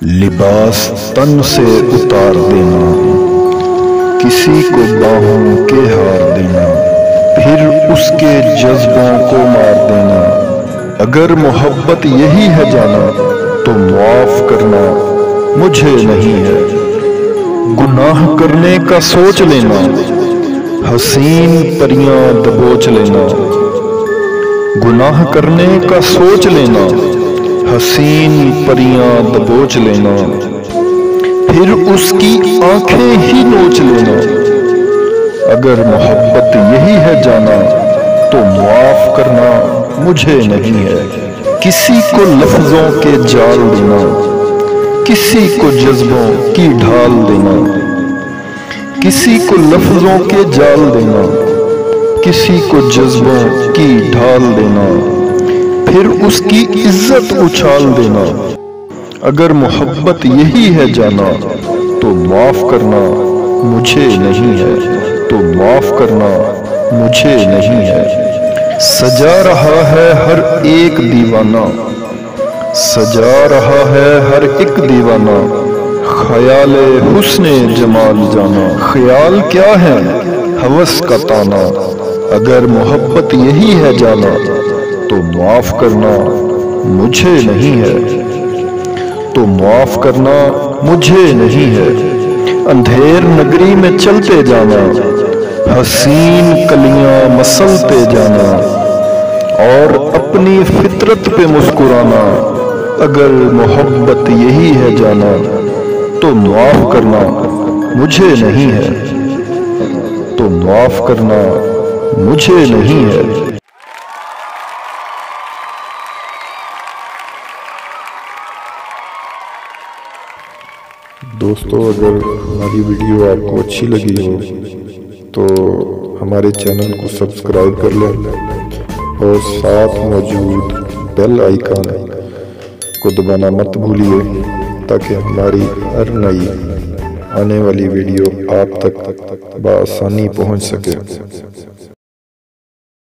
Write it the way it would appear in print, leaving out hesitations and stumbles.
لباس تن سے اتار دینا، کسی کو باہوں کے ہار دینا، پھر اس کے جذبوں کو مار دینا۔ اگر محبت یہی ہے جانا تو معاف کرنا مجھے نہیں ہے۔ گناہ کرنے کا سوچ لینا، حسین پریاں دبوچ لینا۔ گناہ کرنے کا سوچ لینا، حسین پریاں دبوچ لینا، پھر اس کی آنکھیں ہی نوچ لینا۔ اگر محبت یہی ہے جانا تو معاف کرنا مجھے نہیں ہے۔ کسی کو لفظوں کے جال دینا، کسی کو جذبوں کی ڈھال دینا۔ کسی کو لفظوں کے جال دینا، کسی کو جذبوں کی ڈھال دینا، پھر اس کی عزت اچھال دینا۔ اگر محبت یہی ہے جانا تو معاف کرنا مجھے نہیں ہے، تو معاف کرنا مجھے نہیں ہے۔ سجا رہا ہے ہر ایک دیوانہ، سجا رہا ہے ہر ایک دیوانہ، خیال حسن جمال جانا۔ خیال کیا ہے ہوس کا تانا، اگر محبت یہی ہے جانا تو معاف کرنا مجھے نہیں ہے، تو معاف کرنا مجھے نہیں ہے۔ اندھیر نگری میں چلتے جانا، حسین کلیاں مسلتے جانا، اور اپنی فطرت پہ مسکرانا۔ اگر محبت یہی ہے جانا تو معاف کرنا مجھے نہیں ہے، تو معاف کرنا مجھے نہیں ہے۔ دوستو، اگر ہماری ویڈیو آپ کو اچھی لگی ہو تو ہمارے چینل کو سبسکرائب کر لیں اور ساتھ موجود بیل آئیکن کو دبانا مت بھولیے تاکہ ہماری ہر نئی آنے والی ویڈیو آپ تک بآسانی پہنچ سکے۔